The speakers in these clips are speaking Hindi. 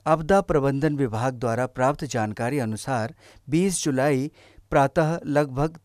आपदा प्रबंधन विभाग द्वारा प्राप्त जानकारी अनुसार 20 जुलाई प्रातः लगभग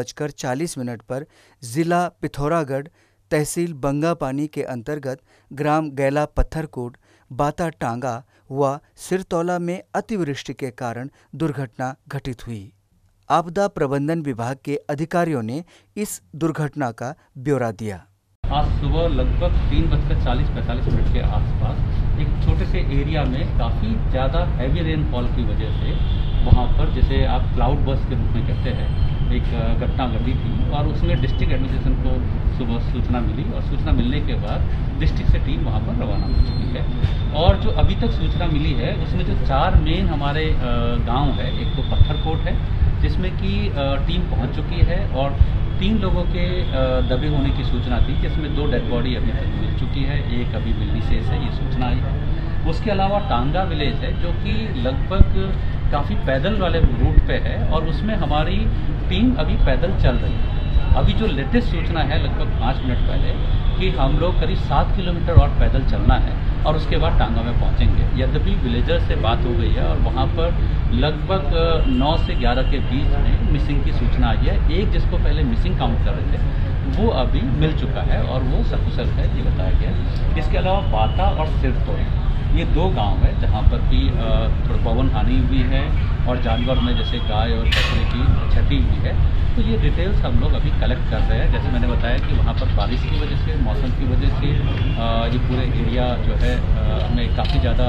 3:40 पर जिला पिथौरागढ़, तहसील बंगापानी के अंतर्गत ग्राम गैला पत्थरकोट, बाता टांगा व सिरतौला में अतिवृष्टि के कारण दुर्घटना घटित हुई। आपदा प्रबंधन विभाग के अधिकारियों ने इस दुर्घटना का ब्यौरा दिया। आज सुबह लगभग 3:40-45 के आसपास एक छोटे से एरिया में काफ़ी ज़्यादा हैवी रेनफॉल की वजह से वहाँ पर, जैसे आप क्लाउड बर्स्ट के रूप में कहते हैं, एक घटना घटी थी और उसमें डिस्ट्रिक्ट एडमिनिस्ट्रेशन को सुबह सूचना मिली और सूचना मिलने के बाद डिस्ट्रिक्ट से टीम वहाँ पर रवाना हो चुकी है। और जो अभी तक सूचना मिली है उसमें जो 4 मेन हमारे गांव है, एक तो पत्थरकोट है जिसमें कि टीम पहुँच चुकी है और 3 लोगों के दबे होने की सूचना थी, जिसमें 2 डेड बॉडी अभी तक मिल चुकी है, एक अभी मिलनी शेष है, ये सूचना आई है। उसके अलावा टांगा विलेज है जो कि लगभग काफ़ी पैदल वाले रूट पे है और उसमें हमारी टीम अभी पैदल चल रही है। अभी जो लेटेस्ट सूचना है लगभग 5 मिनट पहले कि हम लोग करीब 7 किलोमीटर और पैदल चलना है और उसके बाद टांगा में पहुंचेंगे। यद्यपि विलेजर से बात हो गई है और वहां पर लगभग 9 से 11 के बीच में मिसिंग की सूचना आई है। एक जिसको पहले मिसिंग काउंट कर रहे थे वो अभी मिल चुका है और वो सकुशल है, ये बताया गया। इसके अलावा बाता और सिरतौला, ये 2 गांव है जहां पर भी थोड़ा पवन हानि हुई है और जानवर में जैसे गाय और बकरे की क्षति हुई है। तो ये डिटेल्स हम लोग अभी कलेक्ट कर रहे हैं। जैसे मैंने बताया कि वहाँ पर बारिश की वजह से, मौसम की वजह से ये पूरे एरिया जो है में काफ़ी ज़्यादा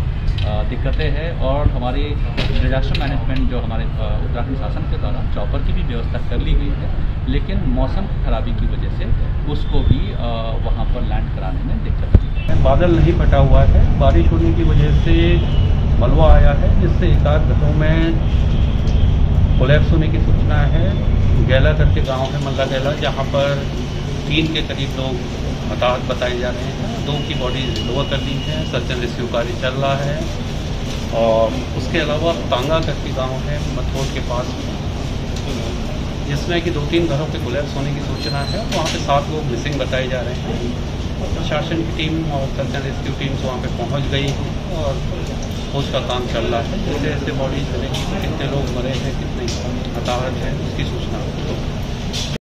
दिक्कतें हैं और हमारी डिजास्टर मैनेजमेंट जो हमारे उत्तराखंड शासन के द्वारा चॉपर की भी व्यवस्था कर ली गई है, लेकिन मौसम की खराबी की वजह से उसको भी वहाँ पर लैंड कराने में दिक्कत है। बादल नहीं फटा हुआ है, बारिश होने की वजह से मलबा आया है जिससे एक आध घरों में कोलैप्स होने की सूचना है। गैला करके गांव है, मल्ला गैला, जहां पर 3 के करीब लोग हताहत बताए जा रहे हैं। 2 की बॉडी रिकवर कर ली है, सर्च एंड रेस्क्यू कार्य चल रहा है। और उसके अलावा टांगा करके गांव है मथोट के पास, जिसमें कि 2-3 घरों के कोलैप्स होने की सूचना है। वहाँ पे 7 लोग मिसिंग बताए जा रहे हैं। प्रशासन की टीम और सर्च एंड रेस्क्यू टीम्स वहाँ पे पहुँच गई है और खोज का काम चल रहा है। जैसे जैसे बॉडीज मिलेगी, कितने लोग मरे हैं, कितने हताहत हैं, उसकी सूचना